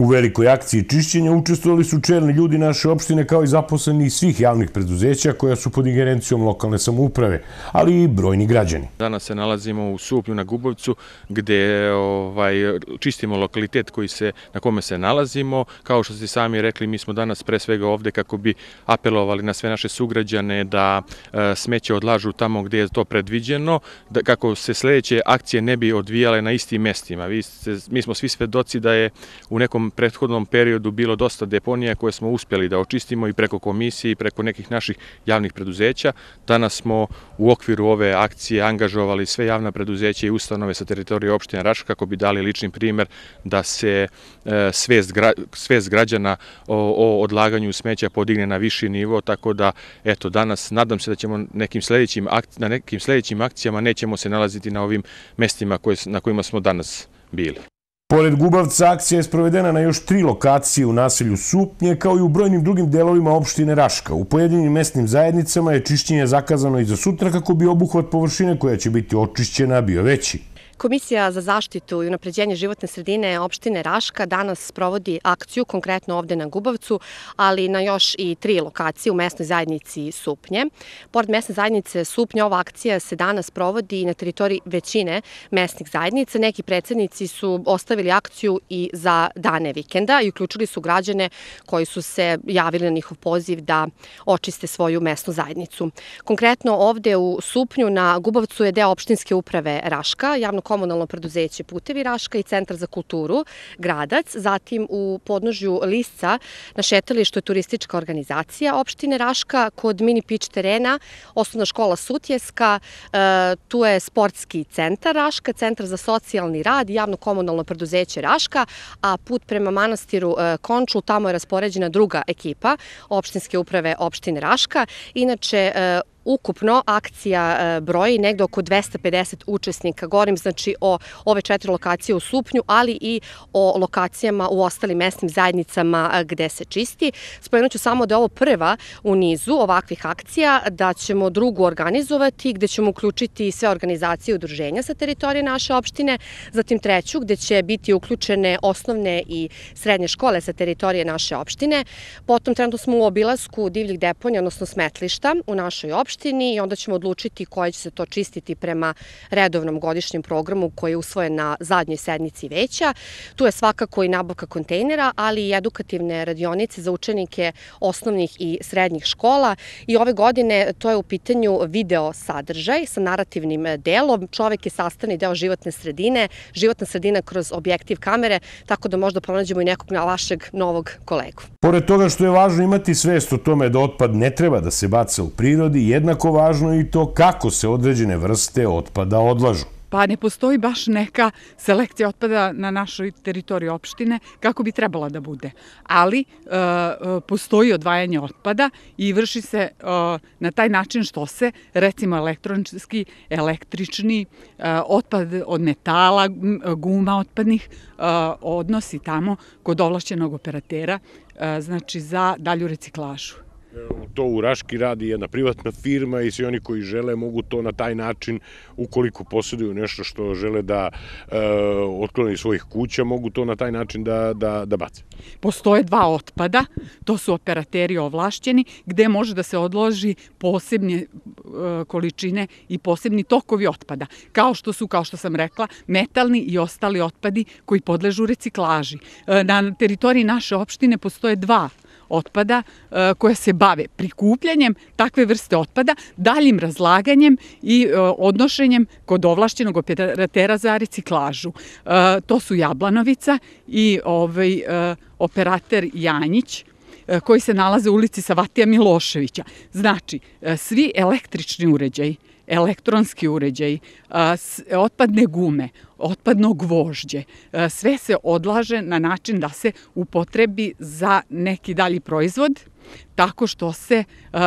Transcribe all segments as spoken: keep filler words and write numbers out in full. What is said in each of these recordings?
velikoj akciji čišćenja učestvovali su čelni ljudi naše opštine kao i zaposleni svih javnih preduzeća koja su pod ingerencijom lokalne samouprave, ali i brojni građani. Danas se nalazimo u Suplju na Gubavcu gde ovaj, čistimo lokalitet koji se, na kome se nalazimo. Kao što ste sami rekli, mi smo danas pre svega ovde kako bi apelovali na sve naše sugrađane da e, smeće odlažu tamo gde je to predviđeno, da, kako se sledeće akcije ne bi odvijale na istim mestima. Vi ste, mi smo svi svedoci da je u nekom prethodnom periodu bilo dosta deponija koje smo uspjeli da očistimo i preko komisije i preko nekih naših javnih preduzeća. Danas smo u okviru ove akcije angažovali sve javna preduzeća i ustanove sa teritorije opštine Raška kako bi dali lični primer da se e, svest, gra, svest građana o, o odlaganju smeća podigne na viši nivo, tako da eto danas nadam se da ćemo nekim sledećim akci, na nekim sledećim akcijama nećemo se nalaziti na ovim mestima koje, na kojima smo danas bili. Pored Gubavca, akcija je sprovedena na još tri lokacije u naselju Supnje, kao i u brojnim drugim delovima opštine Raška. U pojedinim mesnim zajednicama je čišćenje zakazano i za sutra kako bi obuhvat površine koja će biti očišćena bio veći. Komisija za zaštitu i unapređenje životne sredine opštine Raška danas sprovodi akciju, konkretno ovde na Gubavcu, ali na još i tri lokacije u mesnoj zajednici Supnje. Pored mesne zajednice Supnje, ova akcija se danas provodi na teritoriji većine mesnih zajednica. Neki predsednici su ostavili akciju i za dane vikenda i uključili su građane koji su se javili na njihov poziv da očiste svoju mesnu zajednicu. Konkretno ovde u Supnju na Gubavcu je deo opštinske uprave Raška, javno komunalno preduzeće Putevi Raška i Centar za kulturu Gradac. Zatim u podnožju Lisca na šetalištu je turistička organizacija opštine Raška, kod mini pić terena osnovna škola Sutjeska, tu je sportski centar Raška, Centar za socijalni rad, javno komunalno preduzeće Raška, a put prema manastiru Končul, tamo je raspoređena druga ekipa opštinske uprave opštine Raška. Inače, ukupno akcija broji negde oko dvesta pedeset učesnika. Govorim znači o ove četiri lokacije u Supnju, ali i o lokacijama u ostalim mesnim zajednicama gde se čisti. Spomenut ću samo da je ovo prva u nizu ovakvih akcija, da ćemo drugu organizovati gde ćemo uključiti sve organizacije i udruženja sa teritorije naše opštine, zatim treću gde će biti uključene osnovne i srednje škole sa teritorije naše opštine. Potom trenutno smo u obilasku divljih deponija, odnosno smetlišta u našoj opštini, i onda ćemo odlučiti koje će se to čistiti prema redovnom godišnjem programu koji je usvojen na zadnjoj sednici veća. Tu je svakako i nabavka kontejnera, ali i edukativne radionice za učenike osnovnih i srednjih škola. I ove godine to je u pitanju video sadržaj sa narativnim delom. Čovek je sastavni deo životne sredine, životna sredina kroz objektiv kamere, tako da možda pronađemo i nekog vašeg novog kolegu. Pored toga što je važno imati svest o tome da otpad ne treba da se baca u prirodi, jednako važno je i to kako se određene vrste otpada odlažu. Pa ne postoji baš neka selekcija otpada na našoj teritoriji opštine kako bi trebala da bude. Ali e, postoji odvajanje otpada i vrši se e, na taj način što se recimo elektronski, električni, e, otpad od metala, guma otpadnih e, odnosi tamo kod ovlašćenog operatera, e, znači za dalju reciklažu. To u Raški radi jedna privatna firma i svi oni koji žele mogu to na taj način, ukoliko posjeduju nešto što žele da e, otklone iz svojih kuća, mogu to na taj način da, da, da bace. Postoje dva otpada, to su operateri ovlašćeni, gde može da se odloži posebne e, količine i posebni tokovi otpada, kao što su, kao što sam rekla, metalni i ostali otpadi koji podležu reciklaži. E, na teritoriji naše opštine postoje dva otpada koje se bave prikupljanjem takve vrste otpada, daljim razlaganjem i odnošenjem kod ovlašćenog operatera za reciklažu. To su Jablanovica i ovaj operater Janjić, koji se nalaze u ulici Savatija Miloševića. Znači, svi električni uređaji, elektronski uređaji, otpadne gume, otpadno gvožđe, sve se odlaže na način da se upotrebi za neki dalji proizvod, tako što se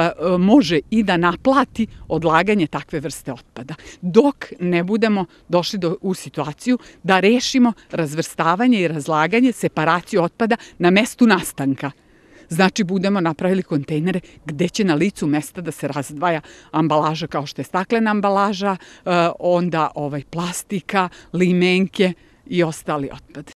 može i da naplati odlaganje takve vrste otpada. Dok ne budemo došli u situaciju da rešimo razvrstavanje i razlaganje, separaciju otpada na mestu nastanka. Znači, budemo napravili kontejnere gde će na licu mesta da se razdvaja ambalaža kao što je staklena ambalaža, onda ovaj plastika, limenke i ostali otpad.